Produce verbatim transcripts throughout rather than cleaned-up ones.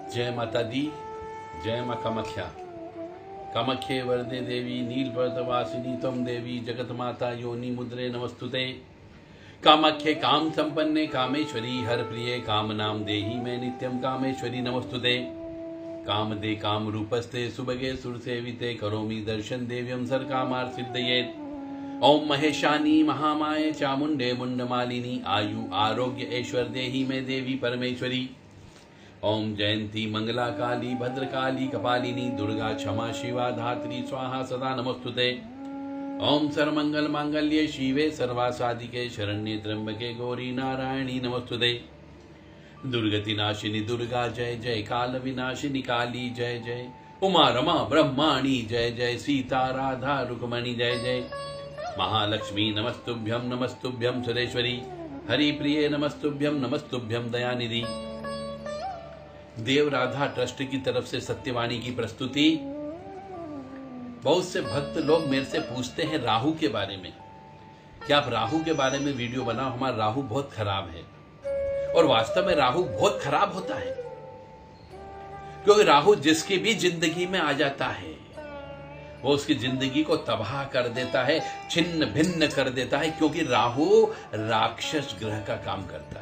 जय माता दी, जय माँ कामाख्या। कामाख्ये वरदे देवी नीलपर्वतवासिनी त्वं देवी जगत माता योनि मुद्रे नमस्तुते। कामाख्ये काम संपन्ने कामेश्वरी हर प्रिये काम नाम देहि मैं नित्यम कामेश्वरी नमस्तुते। काम दे काम रूपस्ते सुभगे सुर सेविते करोमि दर्शन देव्यम सर कामार सिद्धयेत। ओम महेशानी महामाये चामुंडे मुंडमालिनी आयु आरोग्य ऐश्वर देहि मैं देवी परमेश्वरी। ओम जयंती मंगला काली भद्रकाली कपालिनी दुर्गा क्षमा शिवा धात्री स्वाहा सदा नमस्तुते। ओम सर्वमंगल मांगल्ये शिवे सर्वासाधिके शरण्ये त्र्यंबके गौरी नारायणी नमस्तुते। दुर्गति नाशिनी दुर्गा जय जय, काल विनाशिनी काली जय जय, उमा रमा ब्रह्माणी जय जय, सीता राधा रुक्मणी जय जय, महालक्ष्मी नमस्तुभ्यम नमस्तुभ्यम सुरेश्वरी, हरि प्रिय नमस्तुभ्यम नमस्तुभ्यम दयानिधि। देव राधा ट्रस्ट की तरफ से सत्यवाणी की प्रस्तुति। बहुत से भक्त लोग मेरे से पूछते हैं राहु के बारे में, क्या आप राहु के बारे में वीडियो बनाओ, हमारा राहु बहुत खराब है। और वास्तव में राहु बहुत खराब होता है, क्योंकि राहु जिसकी भी जिंदगी में आ जाता है वो उसकी जिंदगी को तबाह कर देता है, छिन्न भिन्न कर देता है, क्योंकि राहु राक्षस ग्रह का काम करता है।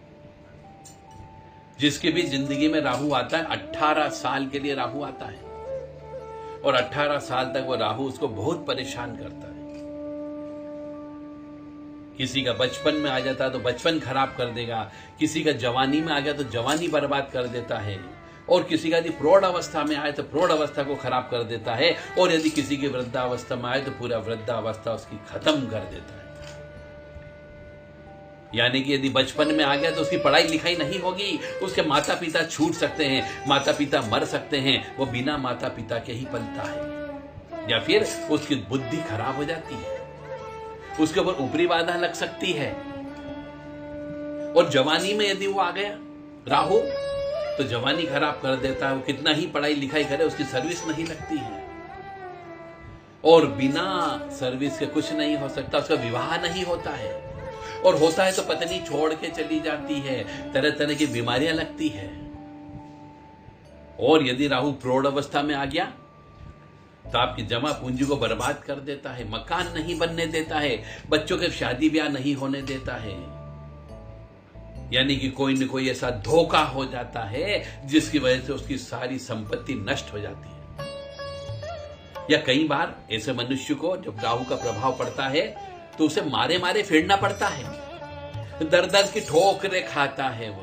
जिसकी भी जिंदगी में राहु आता है, अठारह साल के लिए राहु आता है और अठारह साल तक वो राहु उसको बहुत परेशान करता है। किसी का बचपन में आ जाता है तो बचपन खराब कर देगा, किसी का जवानी में आ गया तो जवानी बर्बाद कर देता है, और किसी का यदि प्रौढ़ अवस्था में आए तो प्रौढ़ अवस्था को खराब कर देता है, और यदि किसी की वृद्धावस्था में आए तो पूरा वृद्धावस्था उसकी खत्म कर देता है। यानी कि यदि बचपन में आ गया तो उसकी पढ़ाई लिखाई नहीं होगी, उसके माता पिता छूट सकते हैं, माता पिता मर सकते हैं, वो बिना माता पिता के ही पलता है, या फिर उसकी बुद्धि खराब हो जाती है, उसके ऊपर ऊपरी बाधा लग सकती है। और जवानी में यदि वो आ गया राहु तो जवानी खराब कर देता है, वो कितना ही पढ़ाई लिखाई करे उसकी सर्विस नहीं लगती है, और बिना सर्विस के कुछ नहीं हो सकता, उसका विवाह नहीं होता है, और होता है तो पत्नी छोड़ के चली जाती है, तरह तरह की बीमारियां लगती है। और यदि राहु प्रौढ़ अवस्था में आ गया तो आपकी जमा पूंजी को बर्बाद कर देता है, मकान नहीं बनने देता है, बच्चों के शादी ब्याह नहीं होने देता है, यानी कि कोई न कोई ऐसा धोखा हो जाता है जिसकी वजह से उसकी सारी संपत्ति नष्ट हो जाती है। या कई बार ऐसे मनुष्य को जब राहु का प्रभाव पड़ता है तो उसे मारे मारे फिरना पड़ता है, दर दर की ठोकरें खाता है वो,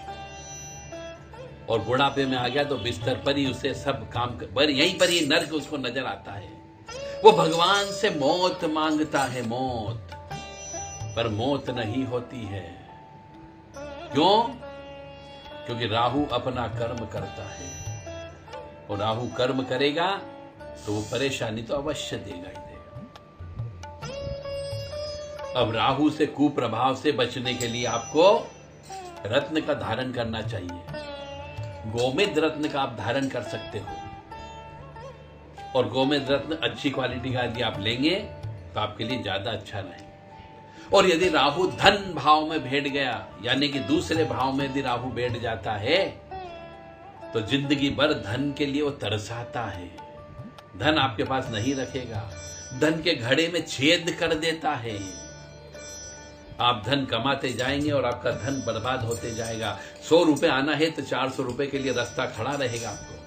और बुढ़ापे में आ गया तो बिस्तर पर ही उसे सब काम कर, यहीं पर ही नर्क उसको नजर आता है। वो भगवान से मौत मांगता है, मौत, पर मौत नहीं होती है। क्यों? क्योंकि राहु अपना कर्म करता है, और राहु कर्म करेगा तो वो परेशानी तो अवश्य देगा ही देगा। अब राहु से कुप्रभाव से बचने के लिए आपको रत्न का धारण करना चाहिए। गोमेद रत्न का आप धारण कर सकते हो, और गोमेद रत्न अच्छी क्वालिटी का यदि आप लेंगे तो आपके लिए ज्यादा अच्छा रहे। और यदि राहु धन भाव में बैठ गया, यानी कि दूसरे भाव में यदि राहु बैठ जाता है तो जिंदगी भर धन के लिए वो तरसाता है, धन आपके पास नहीं रखेगा, धन के घड़े में छेद कर देता है। आप धन कमाते जाएंगे और आपका धन बर्बाद होते जाएगा। सौ रुपए आना है तो चार सौ रुपए के लिए रास्ता खड़ा रहेगा आपको,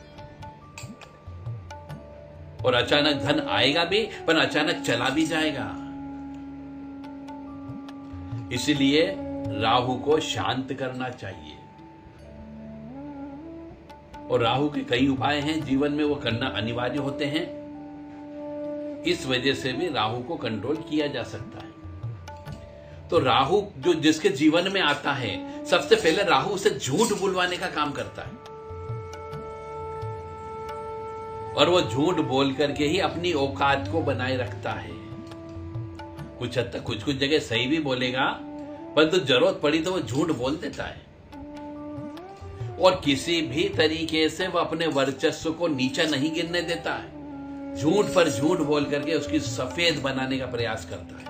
और अचानक धन आएगा भी पर अचानक चला भी जाएगा। इसलिए राहु को शांत करना चाहिए, और राहु के कई उपाय हैं जीवन में, वो करना अनिवार्य होते हैं। इस वजह से भी राहु को कंट्रोल किया जा सकता है। तो राहु जो जिसके जीवन में आता है, सबसे पहले राहु उसे झूठ बुलवाने का काम करता है, और वो झूठ बोल करके ही अपनी औकात को बनाए रखता है। कुछ हद तक कुछ कुछ जगह सही भी बोलेगा, परंतु जरूरत पड़ी तो वो झूठ बोल देता है, और किसी भी तरीके से वो अपने वर्चस्व को नीचा नहीं गिरने देता है। झूठ पर झूठ बोल करके उसकी सफेद बनाने का प्रयास करता है।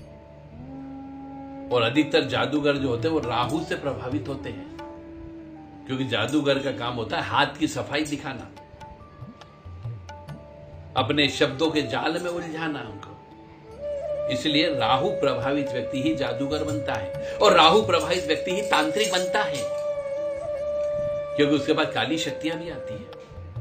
और अधिकतर जादूगर जो होते हैं वो राहु से प्रभावित होते हैं। क्योंकि जादूगर का काम होता है हाथ की सफाई दिखाना, अपने शब्दों के जाल में उलझाना उनको। इसलिए राहु प्रभावित व्यक्ति ही जादूगर बनता है और राहु प्रभावित व्यक्ति ही तांत्रिक बनता है, क्योंकि उसके बाद काली शक्तियां भी आती है।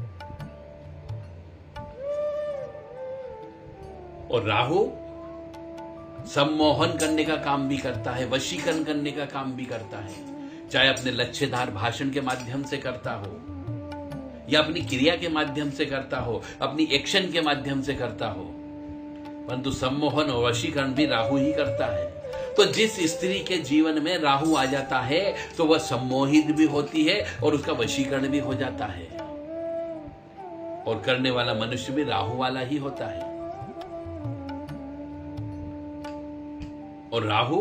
और राहु सम्मोहन करने का काम भी करता है, वशीकरण करने का काम भी करता है, चाहे अपने लक्ष्यधार भाषण के माध्यम से करता हो या अपनी क्रिया के माध्यम से करता हो, अपनी एक्शन के माध्यम से करता हो, परंतु सम्मोहन और वशीकरण भी राहु ही करता है। तो जिस स्त्री के जीवन में राहु आ जाता है तो वह सम्मोहित भी होती है और उसका वशीकरण भी हो जाता है, और करने वाला मनुष्य भी राहु वाला ही होता है। और राहु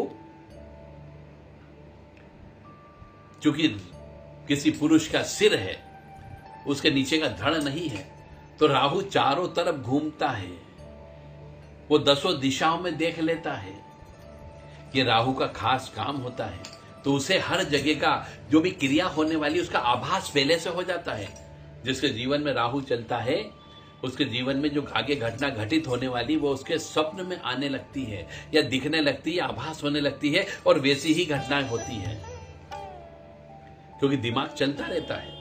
चूंकि किसी पुरुष का सिर है, उसके नीचे का धड़ नहीं है, तो राहु चारों तरफ घूमता है, वो दसों दिशाओं में देख लेता है। ये राहु का खास काम होता है, तो उसे हर जगह का जो भी क्रिया होने वाली उसका आभास पहले से हो जाता है। जिसके जीवन में राहु चलता है उसके जीवन में जो आगे घटना घटित होने वाली वो उसके स्वप्न में आने लगती है या दिखने लगती है, आभास होने लगती है, और वैसी ही घटनाएं होती है, क्योंकि दिमाग चलता रहता है।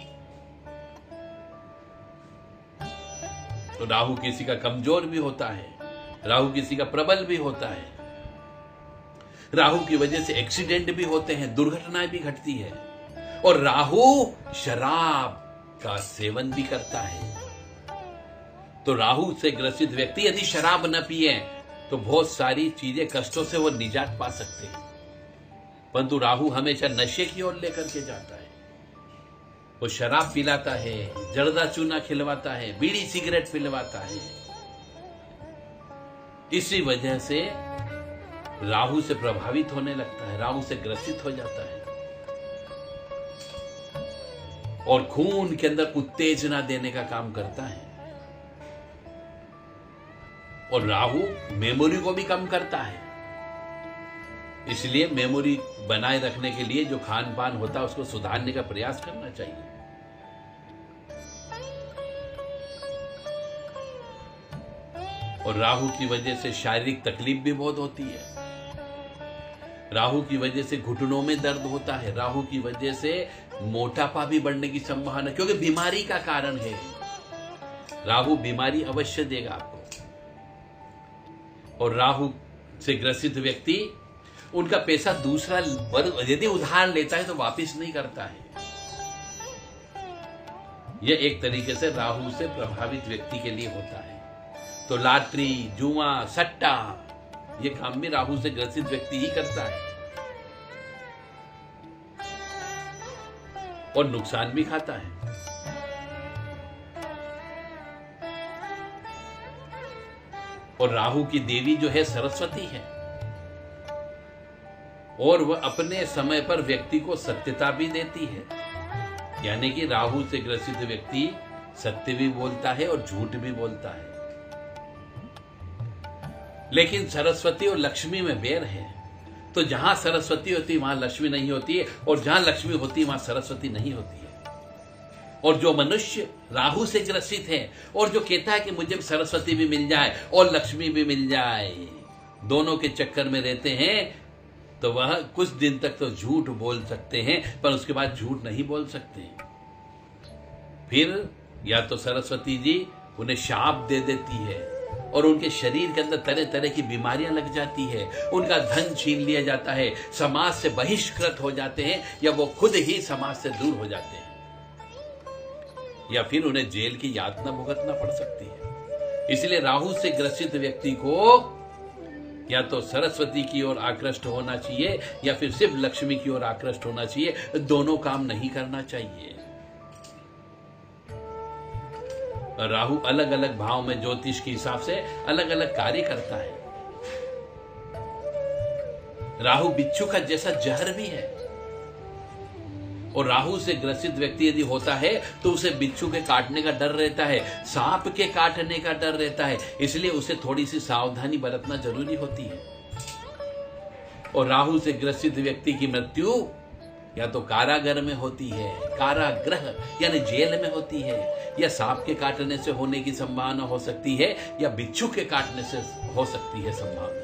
तो राहु किसी का कमजोर भी होता है, राहु किसी का प्रबल भी होता है, राहु की वजह से एक्सीडेंट भी होते हैं, दुर्घटनाएं भी घटती है। और राहु शराब का सेवन भी करता है। तो राहु से ग्रसित व्यक्ति यदि शराब न पिए तो बहुत सारी चीजें, कष्टों से वो निजात पा सकते हैं, परंतु राहु हमेशा नशे की ओर लेकर के जाता है। वो शराब पिलाता है, जर्दा चूना खिलवाता है, बीड़ी सिगरेट पिलवाता है। इसी वजह से राहु से प्रभावित होने लगता है, राहु से ग्रसित हो जाता है, और खून के अंदर उत्तेजना देने का काम करता है। और राहु मेमोरी को भी कम करता है, इसलिए मेमोरी बनाए रखने के लिए जो खान पान होता है उसको सुधारने का प्रयास करना चाहिए। और राहु की वजह से शारीरिक तकलीफ भी बहुत होती है, राहु की वजह से घुटनों में दर्द होता है, राहु की वजह से मोटापा भी बढ़ने की संभावना, क्योंकि बीमारी का कारण है। राहु बीमारी अवश्य देगा आपको। और राहु से ग्रसित व्यक्ति, उनका पैसा दूसरा वर्ग यदि उधार लेता है तो वापस नहीं करता है। यह एक तरीके से राहु से प्रभावित व्यक्ति के लिए होता है। तो लॉटरी, जुआ, सट्टा, ये काम भी राहु से ग्रसित व्यक्ति ही करता है, और नुकसान भी खाता है। और राहु की देवी जो है सरस्वती है, और वह अपने समय पर व्यक्ति को सत्यता भी देती है, यानी कि राहु से ग्रसित व्यक्ति सत्य भी बोलता है और झूठ भी बोलता है। लेकिन सरस्वती और लक्ष्मी में बैर है, तो जहां सरस्वती होती है वहां लक्ष्मी नहीं होती है, और जहां लक्ष्मी होती है वहां सरस्वती नहीं होती है। और जो मनुष्य राहु से ग्रसित है और जो कहता है कि मुझे सरस्वती भी मिल जाए और लक्ष्मी भी मिल जाए, दोनों के चक्कर में रहते हैं, तो वह कुछ दिन तक तो झूठ बोल सकते हैं, पर उसके बाद झूठ नहीं बोल सकते। फिर या तो सरस्वती जी उन्हें शाप दे देती है और उनके शरीर के अंदर तरह तरह की बीमारियां लग जाती है, उनका धन छीन लिया जाता है, समाज से बहिष्कृत हो जाते हैं, या वो खुद ही समाज से दूर हो जाते हैं, या फिर उन्हें जेल की यातना भुगतना पड़ सकती है। इसलिए राहु से ग्रसित व्यक्ति को या तो सरस्वती की ओर आकृष्ट होना चाहिए या फिर सिर्फ लक्ष्मी की ओर आकृष्ट होना चाहिए, दोनों काम नहीं करना चाहिए। राहु अलग अलग भाव में ज्योतिष के हिसाब से अलग अलग कार्य करता है। राहु बिच्छू का जैसा जहर भी है, और राहु से ग्रसित व्यक्ति यदि होता है तो उसे बिच्छू के काटने का डर रहता है, सांप के काटने का डर रहता है, इसलिए उसे थोड़ी सी सावधानी बरतना जरूरी होती है। और राहु से ग्रसित व्यक्ति की मृत्यु या तो कारागार में होती है, कारागृह यानी जेल में होती है, या सांप के काटने से होने की संभावना हो सकती है, या बिच्छू के काटने से हो सकती है संभावना।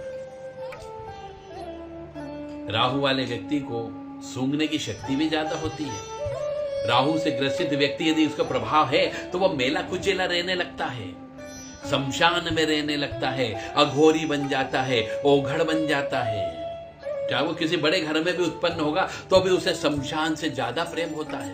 राहु वाले व्यक्ति को सूंघने की शक्ति भी ज्यादा होती है। राहु से ग्रसित व्यक्ति यदि उसका प्रभाव है तो वह मेला कुचेला रहने लगता है, शमशान में रहने लगता है, अघोरी बन जाता है, ओघड़ बन जाता है। चाहे वो किसी बड़े घर में भी उत्पन्न होगा तो भी उसे शमशान से ज्यादा प्रेम होता है।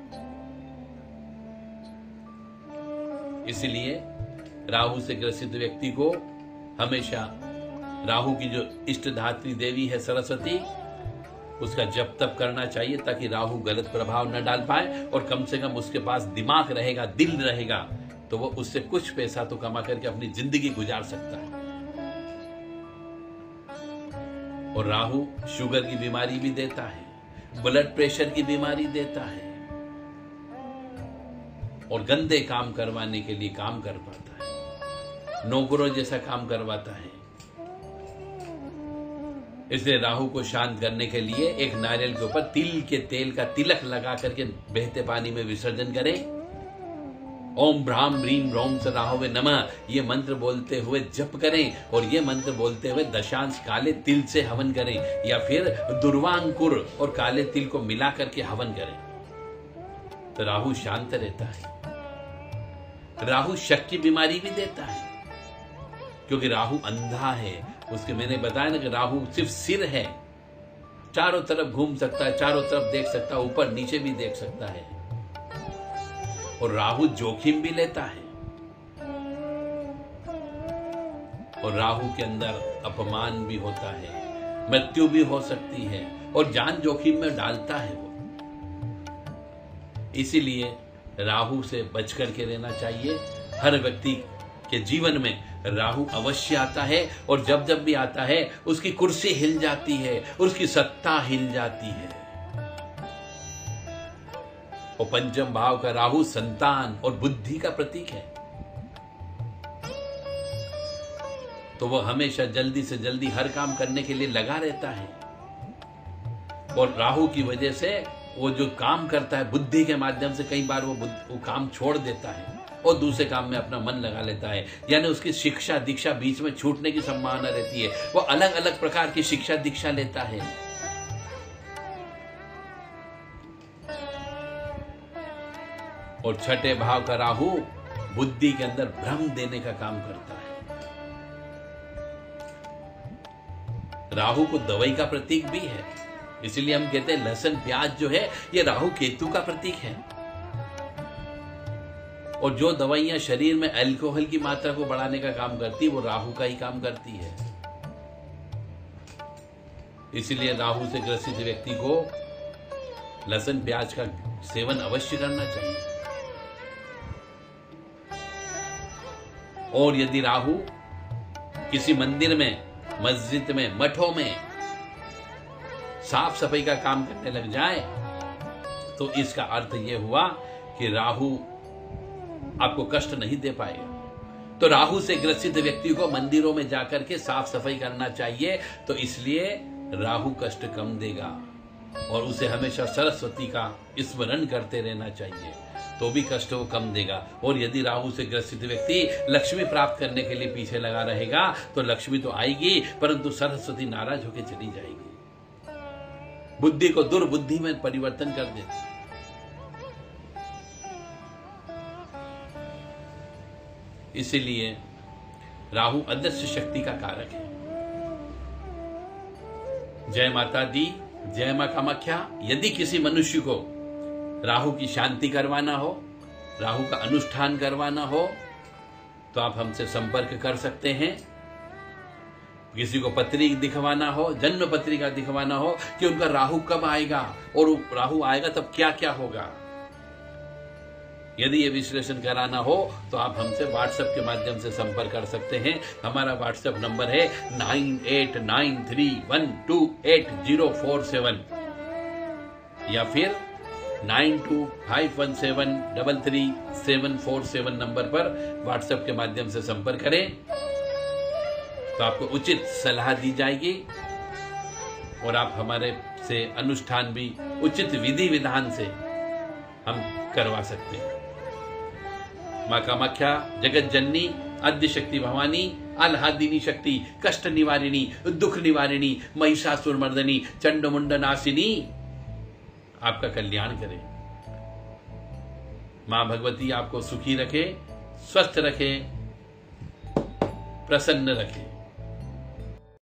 इसलिए राहु से ग्रसित व्यक्ति को हमेशा राहु की जो इष्ट धात्री देवी है सरस्वती, उसका जप तप करना चाहिए ताकि राहु गलत प्रभाव न डाल पाए, और कम से कम उसके पास दिमाग रहेगा, दिल रहेगा, तो वो उससे कुछ पैसा तो कमा करके अपनी जिंदगी गुजार सकता है। और राहु शुगर की बीमारी भी देता है, ब्लड प्रेशर की बीमारी देता है, और गंदे काम करवाने के लिए काम कर पाता है, नौकरों जैसा काम करवाता है। इसलिए राहु को शांत करने के लिए एक नारियल के ऊपर तिल के तेल का तिलक लगा करके बहते पानी में विसर्जन करें। ओम भ्राम ह्रीम रोम स राहवे नमः ये मंत्र बोलते हुए जप करें, और ये मंत्र बोलते हुए दशांश काले तिल से हवन करें, या फिर दुर्वांकुर और काले तिल को मिला करके हवन करें, तो राहु शांत रहता है। राहु शक की बीमारी भी देता है, क्योंकि राहु अंधा है। उसके मैंने बताया ना कि राहु सिर्फ सिर है, चारों तरफ घूम सकता है, चारों तरफ देख सकता है, ऊपर नीचे भी देख सकता है। और राहु जोखिम भी लेता है, और राहु के अंदर अपमान भी होता है, मृत्यु भी हो सकती है, और जान जोखिम में डालता है वो। इसीलिए राहु से बच करके रहना चाहिए। हर व्यक्ति के जीवन में राहु अवश्य आता है, और जब जब भी आता है उसकी कुर्सी हिल जाती है, उसकी सत्ता हिल जाती है। और पंचम भाव का राहु संतान और बुद्धि का प्रतीक है, तो वह हमेशा जल्दी से जल्दी हर काम करने के लिए लगा रहता है। और राहु की वजह से वो जो काम करता है बुद्धि के माध्यम से, कई बार वो, वो काम छोड़ देता है और दूसरे काम में अपना मन लगा लेता है, यानी उसकी शिक्षा दीक्षा बीच में छूटने की संभावना रहती है। वो अलग अलग प्रकार की शिक्षा दीक्षा लेता है। और छठे भाव का राहु बुद्धि के अंदर भ्रम देने का काम करता है। राहु को दवाई का प्रतीक भी है, इसीलिए हम कहते हैं लहसुन प्याज जो है ये राहु केतु का प्रतीक है। और जो दवाइयां शरीर में अल्कोहल की मात्रा को बढ़ाने का काम करती है वो राहु का ही काम करती है। इसीलिए राहु से ग्रसित व्यक्ति को लहसुन प्याज का सेवन अवश्य करना चाहिए। और यदि राहु किसी मंदिर में, मस्जिद में, मठों में साफ सफाई का काम करने लग जाए तो इसका अर्थ यह हुआ कि राहु आपको कष्ट नहीं दे पाएगा। तो राहु से ग्रसित व्यक्ति को मंदिरों में जाकर के साफ सफाई करना चाहिए, तो इसलिए राहु कष्ट कम देगा। और उसे हमेशा सरस्वती का स्मरण करते रहना चाहिए, तो भी कष्ट वो कम देगा। और यदि राहु से ग्रसित व्यक्ति लक्ष्मी प्राप्त करने के लिए पीछे लगा रहेगा तो लक्ष्मी तो आएगी, परंतु सरस्वती नाराज होकर चली जाएगी, बुद्धि को दुर्बुद्धि में परिवर्तन कर देती। इसीलिए राहु अदृश्य शक्ति का कारक है। जय माता दी, जय मां कामाख्या। यदि किसी मनुष्य को राहु की शांति करवाना हो, राहु का अनुष्ठान करवाना हो, तो आप हमसे संपर्क कर सकते हैं। किसी को पत्री दिखवाना हो, जन्म पत्रिका दिखवाना हो कि उनका राहु कब आएगा और राहु आएगा तब क्या क्या होगा, यदि ये विश्लेषण कराना हो तो आप हमसे व्हाट्सएप के माध्यम से संपर्क कर सकते हैं। हमारा व्हाट्सएप नंबर है nine eight nine three one two eight zero four seven या फिर nine two five one seven double three seven four seven number पर व्हाट्सएप के माध्यम से संपर्क करें, तो आपको उचित सलाह दी जाएगी और आप हमारे से अनुष्ठान भी उचित विधि विधान से हम करवा सकते हैं। माँ कामाख्या जगत जननी आद्य शक्ति भवानी आह्लादिनी शक्ति कष्ट निवारिणी दुख निवारिणी महिषासुर मर्दनी चंडमुंड नाशिनी आपका कल्याण करे। माँ भगवती आपको सुखी रखे, स्वस्थ रखे, प्रसन्न रखे।